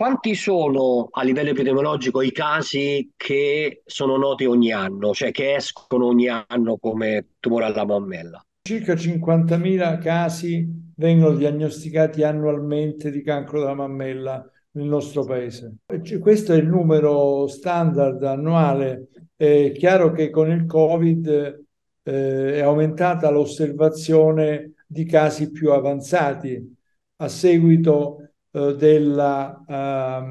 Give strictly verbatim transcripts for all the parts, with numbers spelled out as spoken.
Quanti sono a livello epidemiologico i casi che sono noti ogni anno, cioè che escono ogni anno come tumore alla mammella? Circa cinquantamila casi vengono diagnosticati annualmente di cancro della mammella nel nostro paese. E c- Questo è il numero standard annuale. È chiaro che con il Covid eh, è aumentata l'osservazione di casi più avanzati a seguito eh, della eh,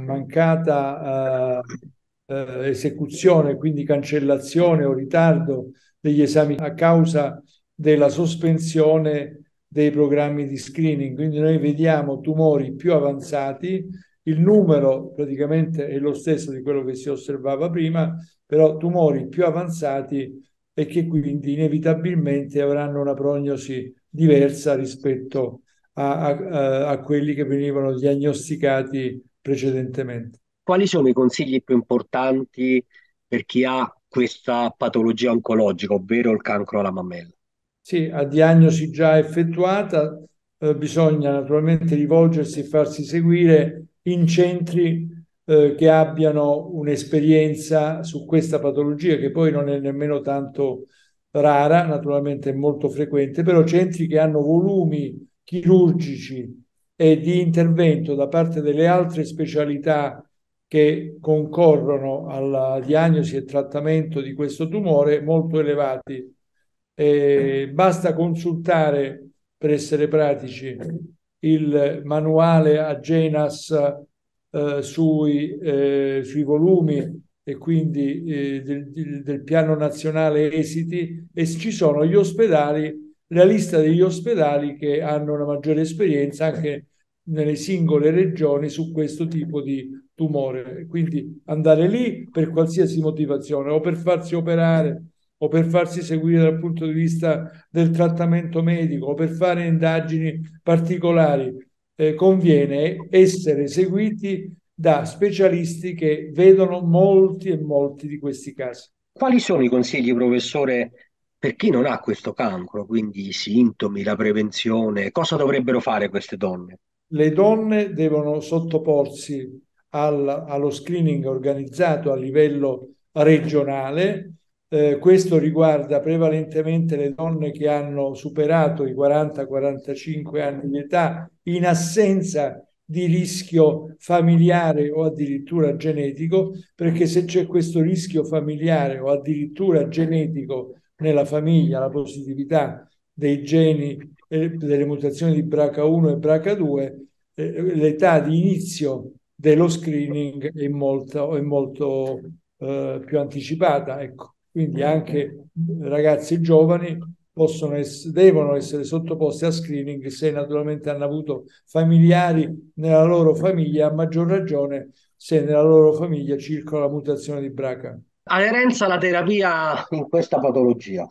mancata eh, eh, esecuzione, quindi cancellazione o ritardo degli esami a causa della sospensione dei programmi di screening. Quindi noi vediamo tumori più avanzati, il numero praticamente è lo stesso di quello che si osservava prima, però tumori più avanzati e che quindi inevitabilmente avranno una prognosi diversa rispetto a, a, a quelli che venivano diagnosticati precedentemente. Quali sono i consigli più importanti per chi ha questa patologia oncologica, ovvero il cancro alla mammella? Sì, a diagnosi già effettuata, eh, bisogna naturalmente rivolgersi e farsi seguire in centri eh, che abbiano un'esperienza su questa patologia, che poi non è nemmeno tanto rara, naturalmente è molto frequente, però centri che hanno volumi chirurgici e di intervento da parte delle altre specialità che concorrono alla diagnosi e trattamento di questo tumore molto elevati. Eh, basta consultare, per essere pratici, il manuale Agenas eh, sui, eh, sui volumi e quindi eh, del, del Piano Nazionale Esiti, e ci sono gli ospedali, la lista degli ospedali che hanno una maggiore esperienza anche nelle singole regioni su questo tipo di tumore. Quindi andare lì per qualsiasi motivazione, o per farsi operare, o per farsi seguire dal punto di vista del trattamento medico, o per fare indagini particolari, eh, conviene essere seguiti da specialisti che vedono molti e molti di questi casi. Quali sono i consigli, professore, per chi non ha questo cancro, quindi i sintomi, la prevenzione? Cosa dovrebbero fare queste donne? Le donne devono sottoporsi al- allo screening organizzato a livello regionale. Eh, questo riguarda prevalentemente le donne che hanno superato i quaranta quarantacinque anni di età in assenza di rischio familiare o addirittura genetico, perché se c'è questo rischio familiare o addirittura genetico nella famiglia, la positività dei geni eh, delle mutazioni di B R C A uno e B R C A due, eh, l'età di inizio dello screening è molto, è molto eh, più anticipata. Ecco. Quindi anche ragazzi giovani possono ess- devono essere sottoposti a screening se naturalmente hanno avuto familiari nella loro famiglia, a maggior ragione se nella loro famiglia circola la mutazione di B R C A. Aderenza alla terapia in questa patologia.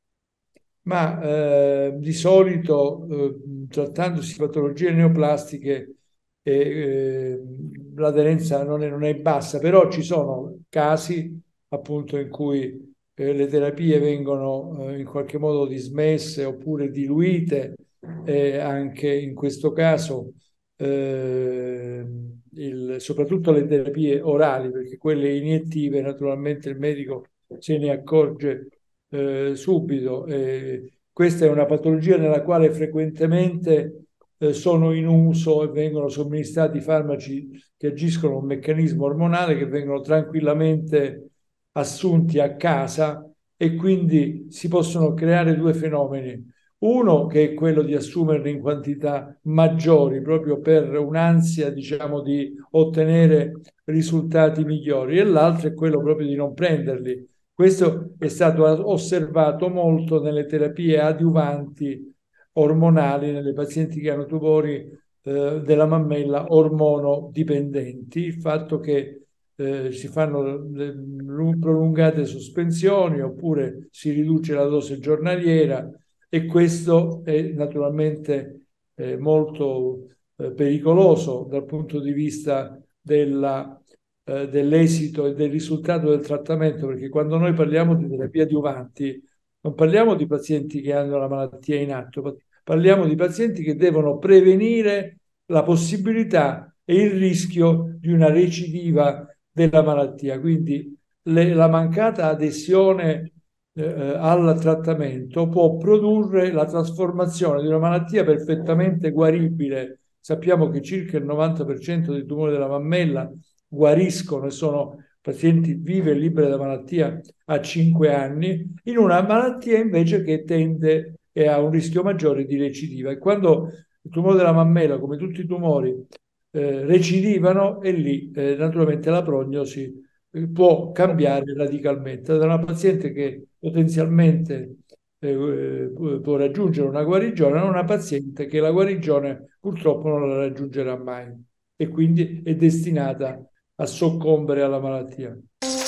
Ma eh, di solito, eh, trattandosi di patologie neoplastiche, eh, eh, l'aderenza non è, non è bassa, però ci sono casi appunto in cui eh, le terapie vengono eh, in qualche modo dismesse oppure diluite, e anche in questo caso eh, il- soprattutto le terapie orali, perché quelle iniettive naturalmente il medico se ne accorge eh, subito. Eh, questa è una patologia nella quale frequentemente eh, sono in uso e vengono somministrati farmaci che agiscono un meccanismo ormonale, che vengono tranquillamente assunti a casa, e quindi si possono creare due fenomeni. Uno che è quello di assumerli in quantità maggiori, proprio per un'ansia, diciamo, di ottenere risultati migliori, e l'altro è quello proprio di non prenderli. Questo è stato osservato molto nelle terapie adiuvanti ormonali, nelle pazienti che hanno tumori eh, della mammella ormonodipendenti, il fatto che eh, si fanno le prolungate sospensioni oppure si riduce la dose giornaliera, e questo è naturalmente eh, molto eh, pericoloso dal punto di vista della eh, dell'esito e del risultato del trattamento, perché quando noi parliamo di terapia adiuvanti non parliamo di pazienti che hanno la malattia in atto, parliamo di pazienti che devono prevenire la possibilità e il rischio di una recidiva della malattia. Quindi le, la mancata adesione eh, al trattamento può produrre la trasformazione di una malattia perfettamente guaribile. Sappiamo che circa il novanta per cento dei tumori della mammella guariscono e sono pazienti vivi e liberi da malattia a cinque anni, in una malattia invece che tende e ha un rischio maggiore di recidiva. E quando il tumore della mammella, come tutti i tumori, eh, recidivano, e lì eh, naturalmente la prognosi eh, può cambiare radicalmente. Da una paziente che potenzialmente eh, può raggiungere una guarigione a una paziente che la guarigione purtroppo non la raggiungerà mai e quindi è destinata a soccombere alla malattia.